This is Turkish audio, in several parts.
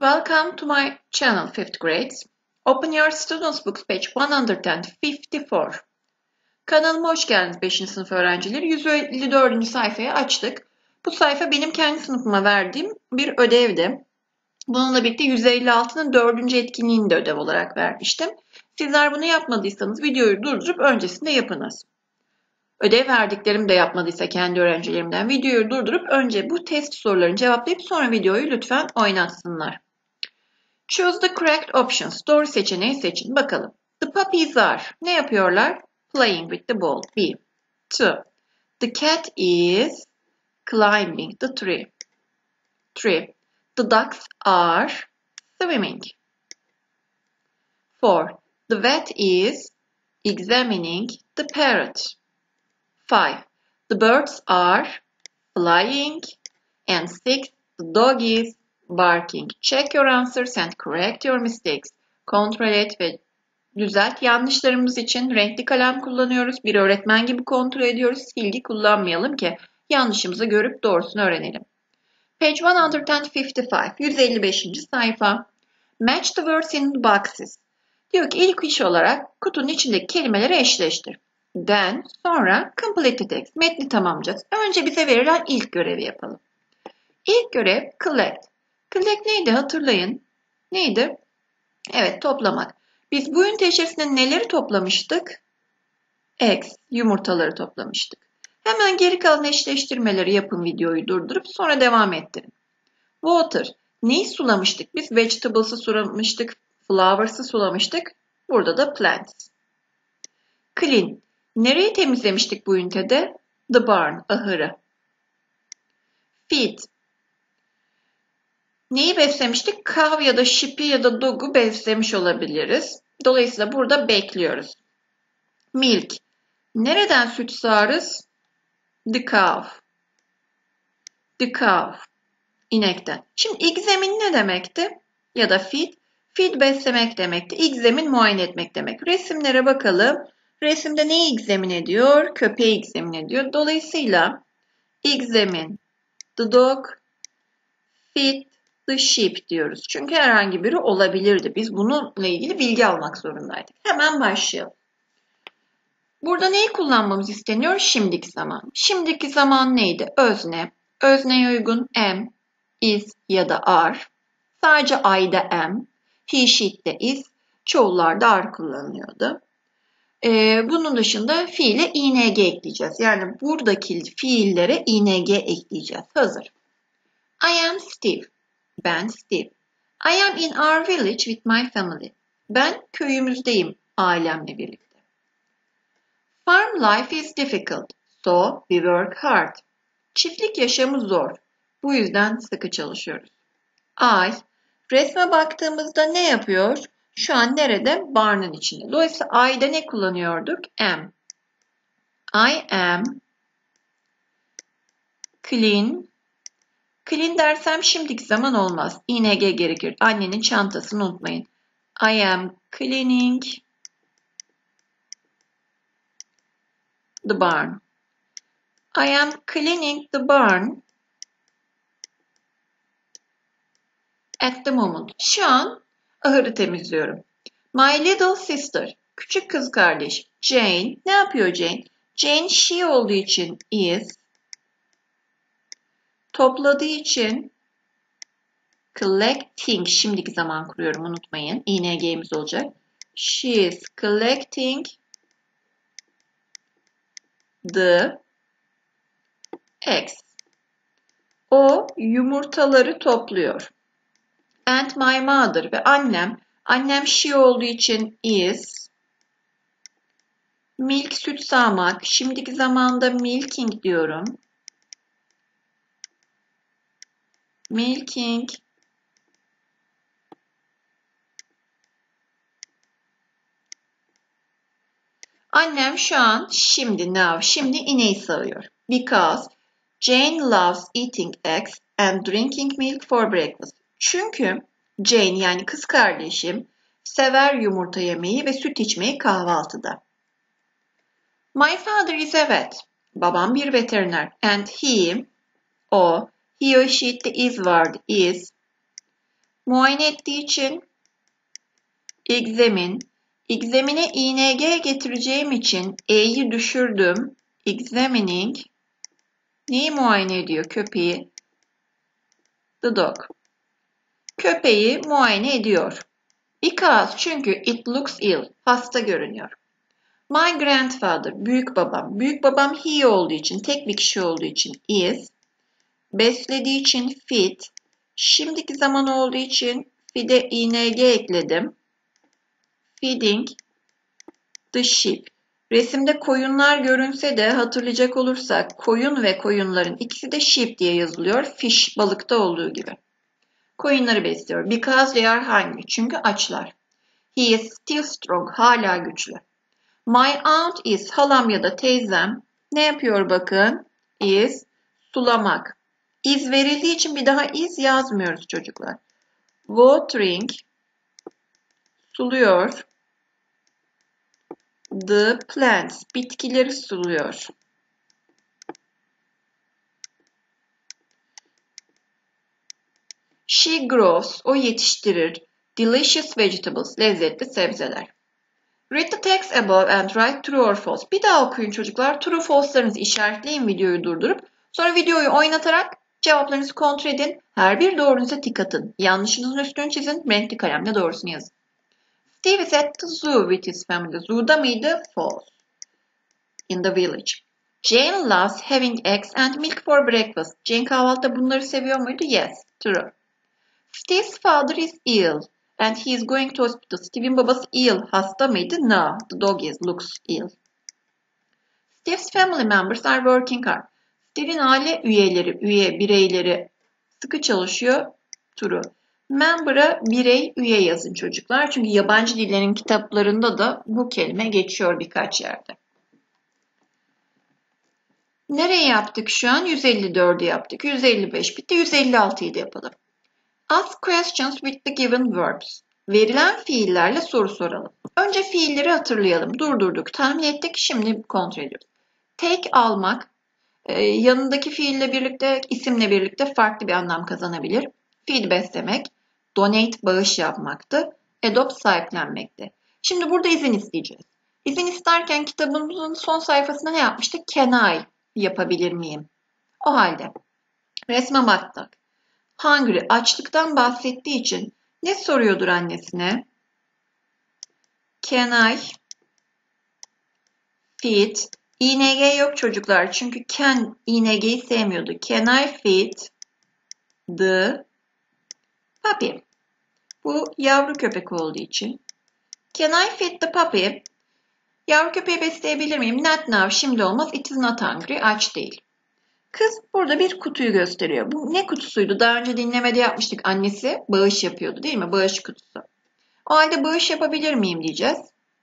Welcome to my channel, 5th grades. Open your students books page 154. Kanalıma hoş geldiniz 5. sınıf öğrencileri. 154. sayfayı açtık. Bu sayfa benim kendi sınıfıma verdiğim bir ödevdi. Bununla birlikte 156'nın 4. etkinliğini de ödev olarak vermiştim. Sizler bunu yapmadıysanız videoyu durdurup öncesinde yapınız. Ödev verdiklerim de yapmadıysa kendi öğrencilerimden videoyu durdurup önce bu test sorularını cevaplayıp sonra videoyu lütfen oynatsınlar. Choose the correct options. Doğru seçeneği seçin. Bakalım. The puppies are. Ne yapıyorlar? Playing with the ball. B. 2. The cat is climbing the tree. 3. The ducks are swimming. 4. The vet is examining the parrot. 5. The birds are flying. And 6. The dog is barking. Check your answers and correct your mistakes. Kontrol et ve düzelt. Yanlışlarımız için renkli kalem kullanıyoruz. Bir öğretmen gibi kontrol ediyoruz. Silgi kullanmayalım ki yanlışımızı görüp doğrusunu öğrenelim. Page 155. 155. sayfa. Match the words in the boxes. Diyor ki ilk iş olarak kutunun içindeki kelimeleri eşleştir. Then, sonra complete the text. Metni tamamlayacağız. Önce bize verilen ilk görevi yapalım. İlk görev collect. Collect neydi hatırlayın. Neydi? Evet, toplamak. Biz bu ünite içerisinde neleri toplamıştık? Eggs, yumurtaları toplamıştık. Hemen geri kalan eşleştirmeleri yapın, videoyu durdurup sonra devam ettirin. Water, neyi sulamıştık? Biz vegetables'ı sulamıştık, flowers'ı sulamıştık. Burada da plants. Clean, nereyi temizlemiştik bu ünitede? The barn, ahırı. Feed, neyi beslemiştik? Cow ya da sheep'i ya da dog'u beslemiş olabiliriz. Dolayısıyla burada bekliyoruz. Milk. Nereden süt sağarız? The cow. The cow. İnekten. Şimdi examine ne demekti? Ya da feed. Feed beslemek demekti. Examine muayene etmek demek. Resimlere bakalım. Resimde neyi examine ediyor? Köpeği examine ediyor. Dolayısıyla examine the dog, feed the sheep diyoruz. Çünkü herhangi biri olabilirdi. Biz bununla ilgili bilgi almak zorundaydık. Hemen başlayalım. Burada neyi kullanmamız isteniyor? Şimdiki zaman. Şimdiki zaman neydi? Özne. Özneye uygun am, is ya da are. Sadece I'da am. He, she'de is. Çoğullarda are kullanılıyordu. Bunun dışında fiile ing ekleyeceğiz. Yani buradaki fiillere ing ekleyeceğiz. Hazır. I am Steve. Ben Steve. I am in our village with my family. Ben köyümüzdeyim ailemle birlikte. Farm life is difficult, so we work hard. Çiftlik yaşamı zor. Bu yüzden sıkı çalışıyoruz. I, resme baktığımızda ne yapıyor? Şu an nerede? Barnın içinde. Dolayısıyla I'da ne kullanıyorduk? Am. I am clean. Clean dersem şimdiki zaman olmaz. ing gerekir. Annenin çantasını unutmayın. I am cleaning the barn. I am cleaning the barn at the moment. Şu an ahırı temizliyorum. My little sister, küçük kız kardeş Jane, ne yapıyor Jane? Jane she olduğu için is, topladığı için collecting, şimdiki zaman kuruyorum unutmayın. ING'miz olacak. She is collecting the eggs. O yumurtaları topluyor. And my mother ve annem she olduğu için is, milk süt sağmak, şimdiki zamanda milking diyorum. Milking annem şu an şimdi ineği sağıyor. Because Jane loves eating eggs and drinking milk for breakfast. Çünkü Jane yani kız kardeşim sever yumurta yemeyi ve süt içmeyi kahvaltıda. My father is a vet. Babam bir veteriner. And he or she de is vardı. Is Muayene ettiği için examine. Examine'e ing getireceğim için e'yi düşürdüm. Examining. Neyi muayene ediyor? Köpeği. The dog. Köpeği muayene ediyor. Because çünkü it looks ill. Hasta görünüyor. My grandfather, büyük babam. Büyük babam he olduğu için, tek bir kişi olduğu için is. Beslediği için feed. Şimdiki zaman olduğu için feed'e ing ekledim. Feeding the sheep. Resimde koyunlar görünse de hatırlayacak olursak koyun ve koyunların ikisi de sheep diye yazılıyor. Fish balıkta olduğu gibi. Koyunları besliyor. Because they are hungry. Çünkü açlar. He is still strong. Hala güçlü. My aunt is. Halam ya da teyzem. Ne yapıyor bakın? Is. Sulamak. Is verildiği için bir daha is yazmıyoruz çocuklar. Watering. Suluyor. The plants. Bitkileri suluyor. She grows. O yetiştirir. Delicious vegetables. Lezzetli sebzeler. Read the text above and write true or false. Bir daha okuyun çocuklar. True false'larınızı işaretleyin videoyu durdurup. Sonra videoyu oynatarak cevaplarınızı kontrol edin. Her bir doğrunuza tik atın. Yanlışınızın üstünü çizin. Renkli kalemle doğrusunu yazın. Steve is at the zoo with his family. Zoo'da mıydı? False. In the village. Jane loves having eggs and milk for breakfast. Jane kahvaltıda bunları seviyor muydu? Yes. True. Steve's father is ill and he is going to hospital. Steve'in babası ill. Hasta mıydı? No. The dog looks ill. Steve's family members are working hard. Steve'in aile bireyleri sıkı çalışıyor. True. Member'a birey, üye yazın çocuklar. Çünkü yabancı dillerin kitaplarında da bu kelime geçiyor birkaç yerde. Nereye yaptık şu an? 154'ü yaptık. 155 bitti. 156'yı da yapalım. Ask questions with the given verbs. Verilen fiillerle soru soralım. Önce fiilleri hatırlayalım. Durdurduk, tahmin ettik. Şimdi kontrol ediyoruz. Take almak, yanındaki fiille birlikte, isimle birlikte farklı bir anlam kazanabilir. Feed beslemek, donate bağış yapmaktı. Adopt sahiplenmekti. Şimdi burada izin isteyeceğiz. İzin isterken kitabımızın son sayfasında ne yapmıştık? Can I yapabilir miyim? O halde resme baktık. Hungry, açlıktan bahsettiği için ne soruyordur annesine? Can I feed? İng yok çocuklar çünkü can ing'yi sevmiyordu. Can I feed the puppy? Bu yavru köpek olduğu için. Can I feed the puppy? Yavru köpeği besleyebilir miyim? Not now, şimdi olmaz. It is not hungry, aç değil. Kız burada bir kutuyu gösteriyor. Bu ne kutusuydu? Daha önce dinlemede yapmıştık. Annesi bağış yapıyordu değil mi? Bağış kutusu. O halde bağış yapabilir miyim diyeceğiz.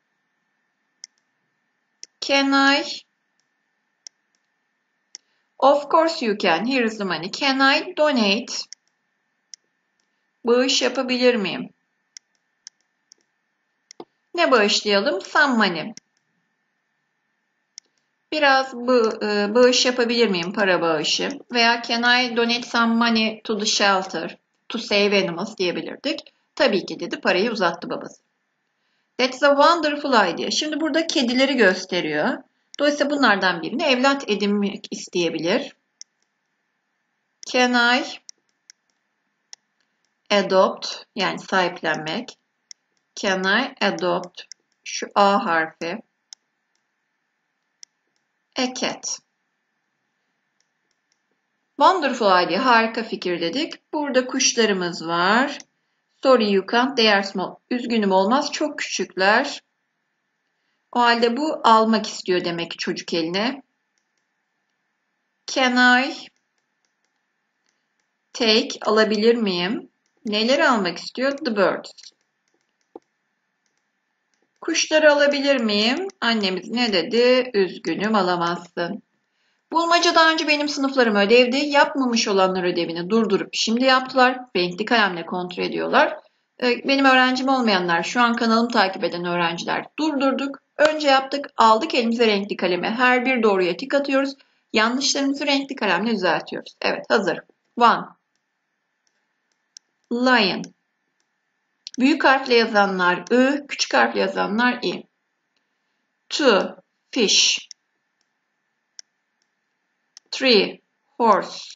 Can I? Of course you can. Here is the money. Can I donate? Bağış yapabilir miyim? Ne bağışlayalım? Some money. Biraz bağış yapabilir miyim? Para bağışı. Veya can I donate some money to the shelter? To save animals diyebilirdik. Tabii ki dedi. Parayı uzattı babası. That's a wonderful idea. Şimdi burada kedileri gösteriyor. Dolayısıyla bunlardan birini evlat edinmek isteyebilir. Can I adopt? Yani sahiplenmek. Can I adopt? Şu A harfi. A cat. Wonderful idea. Harika fikir dedik. Burada kuşlarımız var. Sorry you can't. They are small. Üzgünüm olmaz. Çok küçükler. O halde bu almak istiyor demek ki çocuk eline. Can I take? Alabilir miyim? Neleri almak istiyor? The birds. Kuşları alabilir miyim? Annemiz ne dedi? Üzgünüm alamazsın. Bulmaca daha önce benim sınıflarım ödevdi. Yapmamış olanlar ödevini durdurup şimdi yaptılar. Renkli kalemle kontrol ediyorlar. Benim öğrencim olmayanlar, şu an kanalımı takip eden öğrenciler durdurduk. Önce yaptık, aldık elimize renkli kalemi. Her bir doğruya tik atıyoruz. Yanlışlarımızı renkli kalemle düzeltiyoruz. Evet, hazır. One. Lion. Büyük harfle yazanlar I, küçük harfle yazanlar I. 2, fish. 3, horse.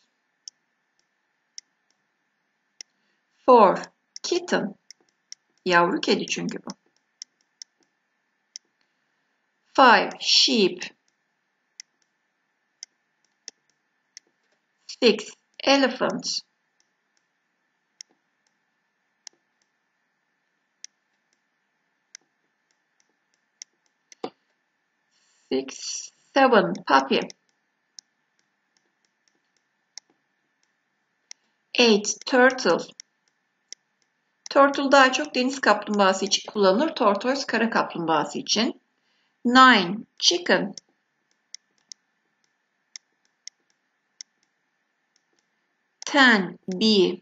4, kitten. Yavru kedi çünkü bu. 5, sheep. 6, elephant. 6, 7, puppy. 8, turtle. Turtle daha çok deniz kaplumbağası için kullanılır. Tortoise kara kaplumbağası için. 9, chicken. 10, bee.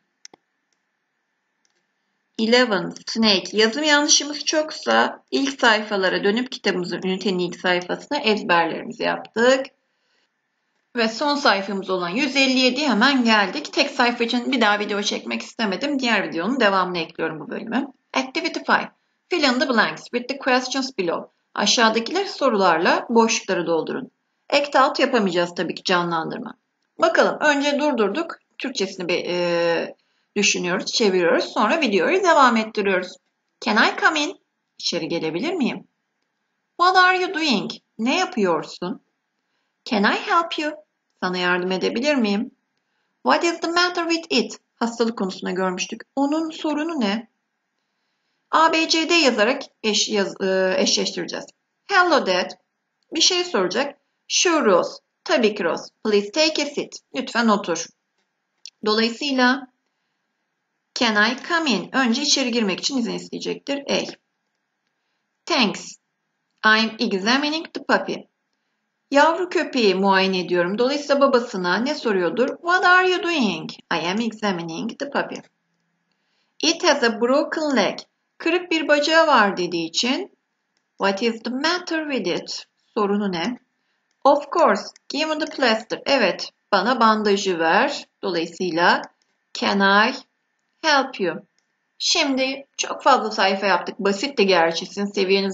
11, snake. Yazım yanlışımız çoksa ilk sayfalara dönüp kitabımızın ünitenin ilk sayfasına ezberlerimizi yaptık. Ve son sayfamız olan 157'ye hemen geldik. Tek sayfa için bir daha video çekmek istemedim. Diğer videonun devamını ekliyorum bu bölümü. Activity 5. Fill in the blanks with the questions below. Aşağıdakiler sorularla boşlukları doldurun. Act out yapamayacağız tabii ki, canlandırma. Bakalım, önce durdurduk. Türkçesini düşünüyoruz, çeviriyoruz. Sonra videoyu devam ettiriyoruz. Can I come in? İçeri gelebilir miyim? What are you doing? Ne yapıyorsun? Can I help you? Sana yardım edebilir miyim? What is the matter with it? Hastalık konusunda görmüştük. Onun sorunu ne? A, B, C, D yazarak eşleştireceğiz. Hello Dad. Bir şey soracak. Sure Rose. Tabii ki Rose. Please take a seat. Lütfen otur. Dolayısıyla can I come in? Önce içeri girmek için izin isteyecektir. A. Thanks. I'm examining the puppy. Yavru köpeği muayene ediyorum. Dolayısıyla babasına ne soruyordur? What are you doing? I am examining the puppy. It has a broken leg. Kırık bir bacağı var dediği için what is the matter with it? Sorunu ne? Of course, give me the plaster. Evet, bana bandajı ver. Dolayısıyla can I help you? Şimdi çok fazla sayfa yaptık. Basitti gerçi. Sizin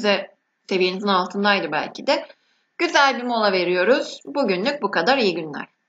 seviyenizin altındaydı belki de. Güzel bir mola veriyoruz. Bugünlük bu kadar. İyi günler.